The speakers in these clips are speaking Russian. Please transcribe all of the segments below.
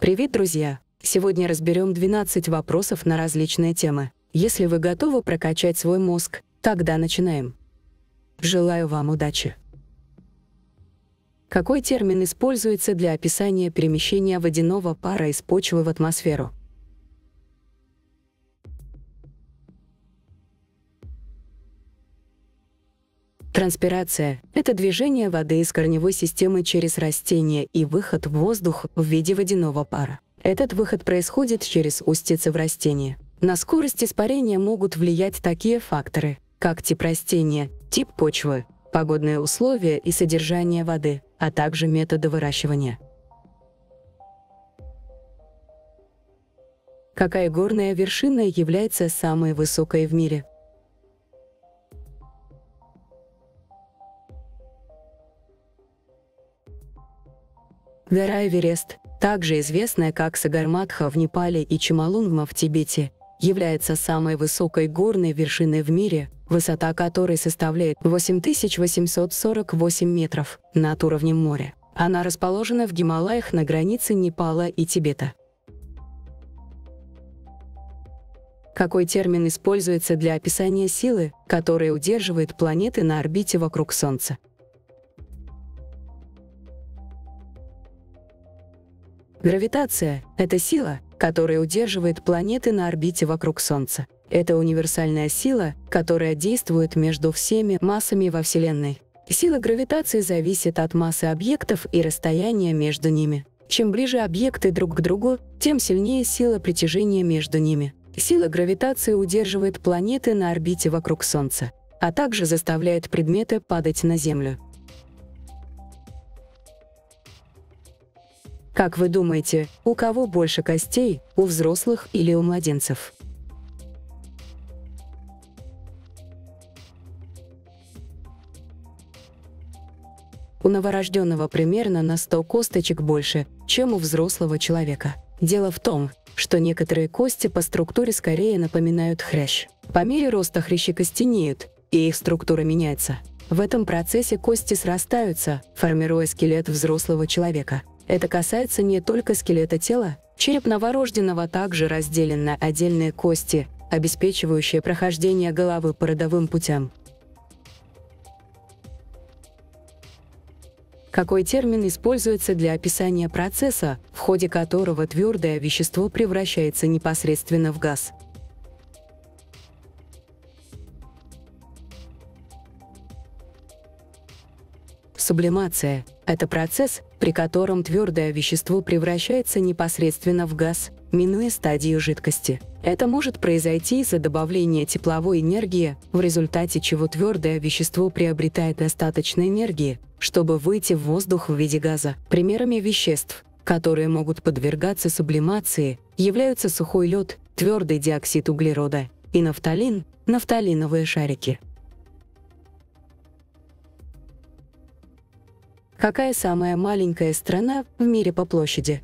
Привет, друзья! Сегодня разберем 12 вопросов на различные темы. Если вы готовы прокачать свой мозг, тогда начинаем. Желаю вам удачи! Какой термин используется для описания перемещения водяного пара из почвы в атмосферу? Транспирация — это движение воды из корневой системы через растение и выход в воздух в виде водяного пара. Этот выход происходит через устицы в растении. На скорость испарения могут влиять такие факторы, как тип растения, тип почвы, погодные условия и содержание воды, а также методы выращивания. Какая горная вершина является самой высокой в мире? Гора Эверест, также известная как Сагарматха в Непале и Чомолунгма в Тибете, является самой высокой горной вершиной в мире, высота которой составляет 8848 метров над уровнем моря. Она расположена в Гималаях на границе Непала и Тибета. Какой термин используется для описания силы, которая удерживает планеты на орбите вокруг Солнца? Гравитация — это сила, которая удерживает планеты на орбите вокруг Солнца. Это универсальная сила, которая действует между всеми массами во Вселенной. Сила гравитации зависит от массы объектов и расстояния между ними. Чем ближе объекты друг к другу, тем сильнее сила притяжения между ними. Сила гравитации удерживает планеты на орбите вокруг Солнца, а также заставляет предметы падать на Землю. Как вы думаете, у кого больше костей, у взрослых или у младенцев? У новорожденного примерно на 100 косточек больше, чем у взрослого человека. Дело в том, что некоторые кости по структуре скорее напоминают хрящ. По мере роста хрящи костенеют, и их структура меняется. В этом процессе кости срастаются, формируя скелет взрослого человека. Это касается не только скелета тела. Череп новорожденного также разделен на отдельные кости, обеспечивающие прохождение головы по родовым путям. Какой термин используется для описания процесса, в ходе которого твердое вещество превращается непосредственно в газ? Сублимация — это процесс, при котором твердое вещество превращается непосредственно в газ, минуя стадию жидкости. Это может произойти из-за добавления тепловой энергии, в результате чего твердое вещество приобретает достаточно энергии, чтобы выйти в воздух в виде газа. Примерами веществ, которые могут подвергаться сублимации, являются сухой лед, твердый диоксид углерода и нафталин, нафталиновые шарики. Какая самая маленькая страна в мире по площади?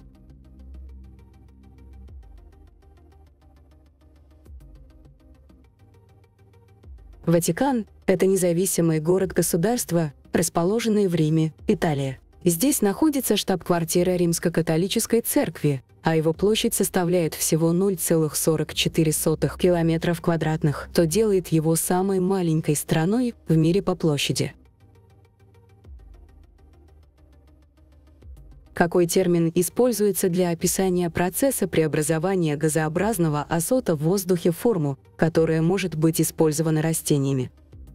Ватикан — это независимый город-государство, расположенный в Риме, Италия. Здесь находится штаб-квартира Римско-католической церкви, а его площадь составляет всего 0,44 километров квадратных, что делает его самой маленькой страной в мире по площади. Какой термин используется для описания процесса преобразования газообразного азота в воздухе в форму, которая может быть использована растениями?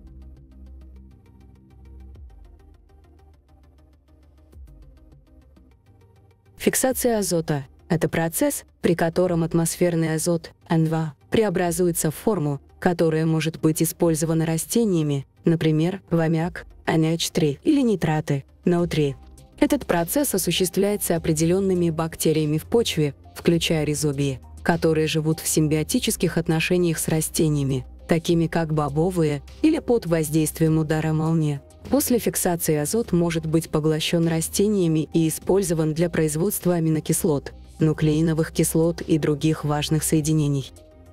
Фиксация азота — это процесс, при котором атмосферный азот N2 преобразуется в форму, которая может быть использована растениями, например, в аммиак, NH3 или нитраты, NO3. Этот процесс осуществляется определенными бактериями в почве, включая ризобии, которые живут в симбиотических отношениях с растениями, такими как бобовые, или под воздействием удара молнии. После фиксации азот может быть поглощен растениями и использован для производства аминокислот, нуклеиновых кислот и других важных соединений.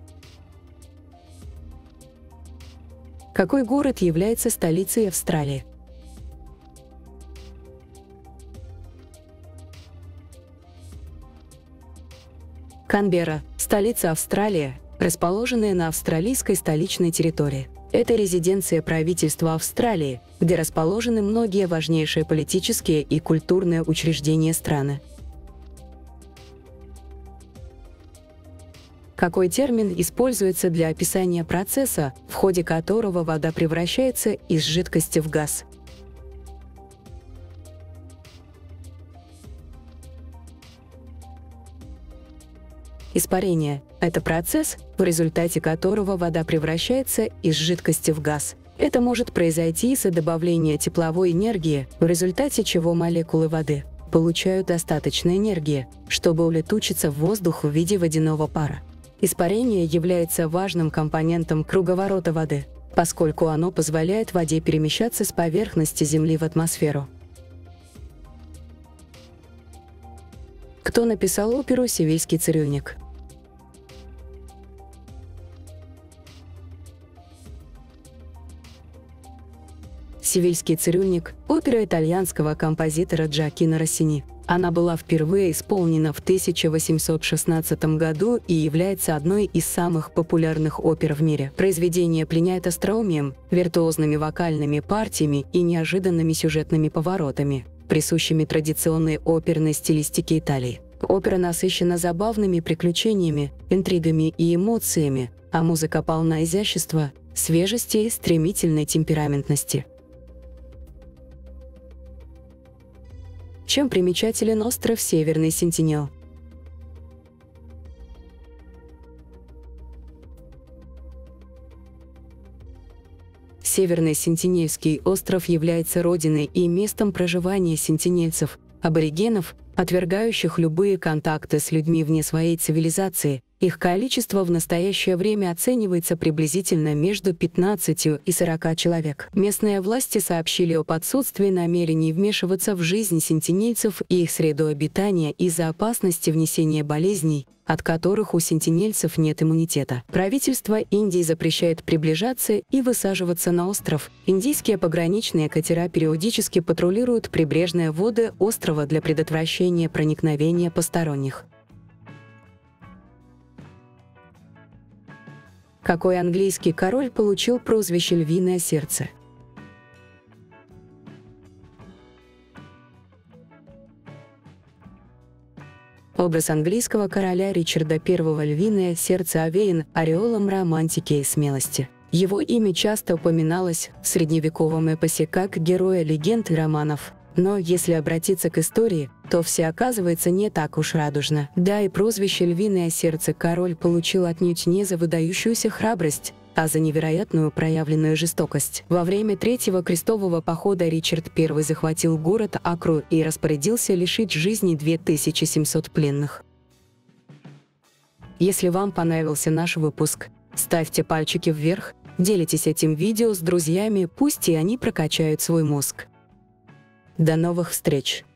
Какой город является столицей Австралии? Канберра – столица Австралии, расположенная на австралийской столичной территории. Это резиденция правительства Австралии, где расположены многие важнейшие политические и культурные учреждения страны. Какой термин используется для описания процесса, в ходе которого вода превращается из жидкости в газ? Испарение – это процесс, в результате которого вода превращается из жидкости в газ. Это может произойти из-за добавления тепловой энергии, в результате чего молекулы воды получают достаточно энергии, чтобы улетучиться в воздух в виде водяного пара. Испарение является важным компонентом круговорота воды, поскольку оно позволяет воде перемещаться с поверхности Земли в атмосферу. Кто написал оперу «Севильский цирюльник»? «Севильский цирюльник» – опера итальянского композитора Джоаккино Россини. Она была впервые исполнена в 1816 году и является одной из самых популярных опер в мире. Произведение пленяет остроумием, виртуозными вокальными партиями и неожиданными сюжетными поворотами, присущими традиционной оперной стилистике Италии. Опера насыщена забавными приключениями, интригами и эмоциями, а музыка полна изящества, свежести и стремительной темпераментности. Чем примечателен остров Северный Сентинел? Северный Сентинельский остров является родиной и местом проживания сентинельцев, аборигенов, отвергающих любые контакты с людьми вне своей цивилизации. Их количество в настоящее время оценивается приблизительно между 15 и 40 человек. Местные власти сообщили об отсутствии намерений вмешиваться в жизнь сентинельцев и их среду обитания из-за опасности внесения болезней, от которых у сентинельцев нет иммунитета. Правительство Индии запрещает приближаться и высаживаться на остров. Индийские пограничные катера периодически патрулируют прибрежные воды острова для предотвращения проникновения посторонних. Какой английский король получил прозвище «Львиное сердце»? Образ английского короля Ричарда I «Львиное сердце» овеян ореолом романтики и смелости. Его имя часто упоминалось в средневековом эпосе как героя легенд и романов. Но если обратиться к истории, то все оказывается не так уж радужно. Да, и прозвище «Львиное сердце» король получил отнюдь не за выдающуюся храбрость, а за невероятную проявленную жестокость. Во время Третьего крестового похода Ричард I захватил город Акру и распорядился лишить жизни 2700 пленных. Если вам понравился наш выпуск, ставьте пальчики вверх, делитесь этим видео с друзьями, пусть и они прокачают свой мозг. До новых встреч!